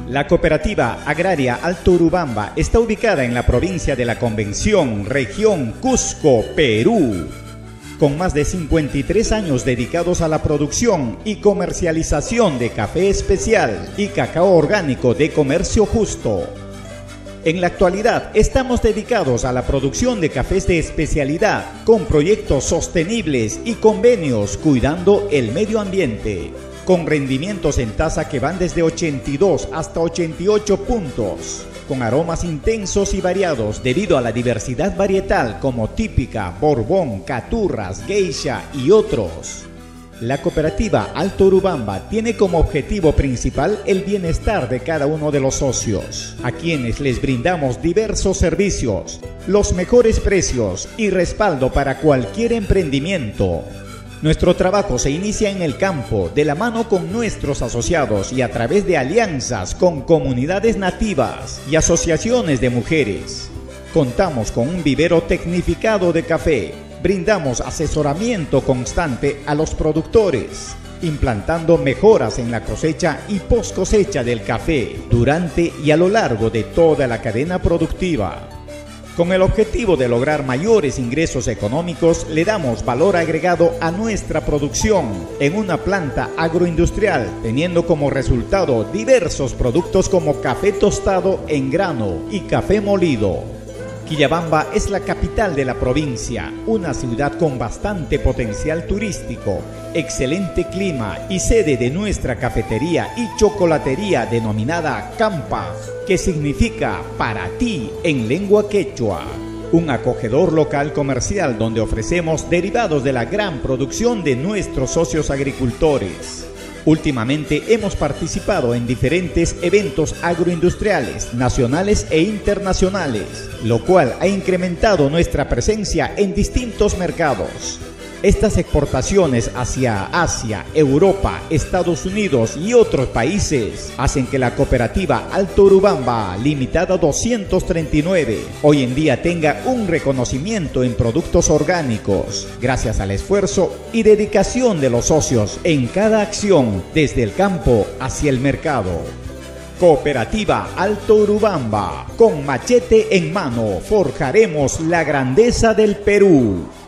La Cooperativa Agraria Alto Urubamba está ubicada en la provincia de La Convención, región Cusco, Perú. Con más de 53 años dedicados a la producción y comercialización de café especial y cacao orgánico de comercio justo. En la actualidad estamos dedicados a la producción de cafés de especialidad con proyectos sostenibles y convenios cuidando el medio ambiente, con rendimientos en taza que van desde 82 hasta 88 puntos, con aromas intensos y variados debido a la diversidad varietal como típica, borbón, caturras, geisha y otros. La Cooperativa Alto Urubamba tiene como objetivo principal el bienestar de cada uno de los socios, a quienes les brindamos diversos servicios, los mejores precios y respaldo para cualquier emprendimiento. Nuestro trabajo se inicia en el campo, de la mano con nuestros asociados y a través de alianzas con comunidades nativas y asociaciones de mujeres. Contamos con un vivero tecnificado de café. Brindamos asesoramiento constante a los productores, implantando mejoras en la cosecha y post cosecha del café durante y a lo largo de toda la cadena productiva. Con el objetivo de lograr mayores ingresos económicos, le damos valor agregado a nuestra producción en una planta agroindustrial, teniendo como resultado diversos productos como café tostado en grano y café molido. Quillabamba es la capital de la provincia, una ciudad con bastante potencial turístico, excelente clima y sede de nuestra cafetería y chocolatería denominada Campa, que significa para ti en lengua quechua. Un acogedor local comercial donde ofrecemos derivados de la gran producción de nuestros socios agricultores. Últimamente hemos participado en diferentes eventos agroindustriales, nacionales e internacionales, lo cual ha incrementado nuestra presencia en distintos mercados. Estas exportaciones hacia Asia, Europa, Estados Unidos y otros países hacen que la Cooperativa Alto Urubamba, limitada 239, hoy en día tenga un reconocimiento en productos orgánicos, gracias al esfuerzo y dedicación de los socios en cada acción, desde el campo hacia el mercado. Cooperativa Alto Urubamba, con machete en mano, forjaremos la grandeza del Perú.